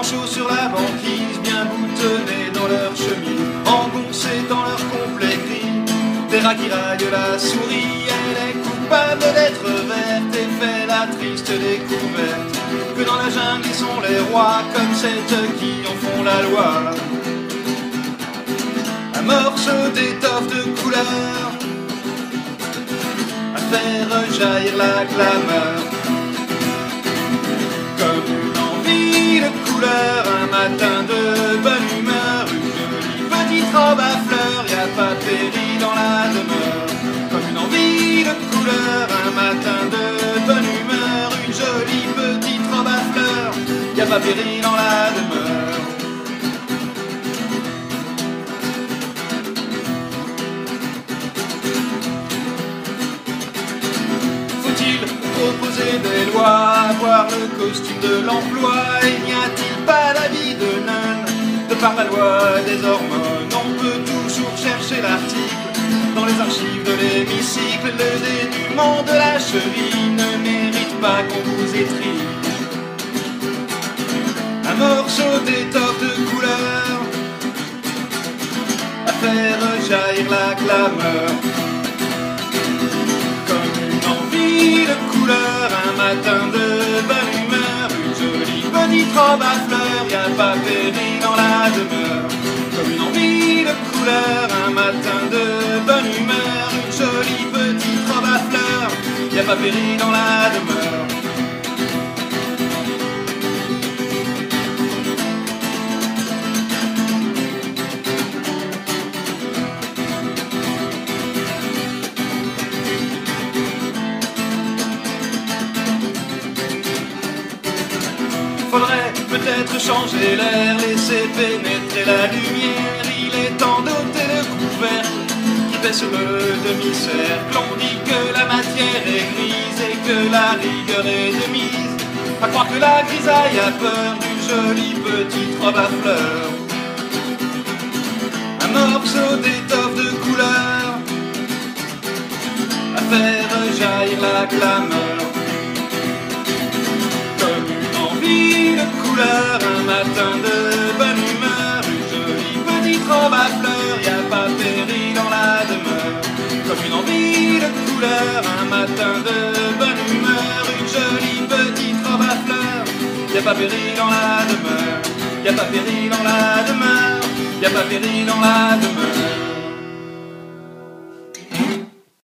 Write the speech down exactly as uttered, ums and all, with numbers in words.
manchots sur la banquise, bien boutonnés dans leur chemise, engoncés dans leur complet gris. Des rats qui raillent la souris, elle est coupable d'être verte et fait la triste découverte que dans la jungle ils sont les rois, comme celles qui en font la loi. Un morceau d'étoffe de couleur à faire jaillir la clameur, comme une envie de couleur, un matin de bonne humeur, une jolie petite robe à fleurs, y a pas péri dans la demeure. Comme une envie de couleur, un matin de bonne humeur, une jolie petite robe à fleurs, y a pas péri dans la demeure. Faut-il proposer des lois, avoir le costume de l'emploi? Et n'y a-t-il pas l'habit de nonne? De par la loi des hormones, on peut toujours chercher l'article dans les archives de l'hémicycle. Le dénûment de la cheville ne mérite pas qu'on vous étrie. Un morceau d'étoffe de couleur à faire jaillir la clameur, comme une envie de couleur, un matin de bonne humeur, une jolie petite robe à fleurs, y a pas péri dans la demeure. Comme une envie de couleur, un matin de bonne humeur, une jolie petite robe à fleurs, y a pas péri dans la demeure. Faudrait peut-être changer l'air, laisser pénétrer la lumière. Il est temps d'ôter le couvercle qui pèse sur le demi-cercle. On dit que la matière est grise et que la rigueur est de mise. À croire que la grisaille a peur d'une jolie petite robe à fleurs. Un morceau d'étoffe de couleur à faire jaillir la clameur, de couleur, un matin de bonne humeur, une jolie petite robe à fleurs, y a pas péri dans la demeure. Comme une envie de couleur, un matin de bonne humeur, une jolie petite robe à fleurs, y a pas péri dans la demeure, y a pas péri dans la demeure, y a pas péri dans la demeure.